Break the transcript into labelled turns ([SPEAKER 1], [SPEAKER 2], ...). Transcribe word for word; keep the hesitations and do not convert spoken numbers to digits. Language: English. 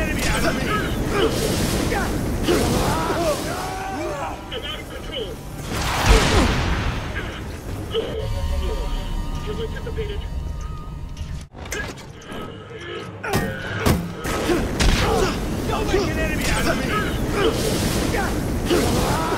[SPEAKER 1] enemy out of me!
[SPEAKER 2] I'm out of control. Kill anticipated.
[SPEAKER 1] Don't make an enemy out of me!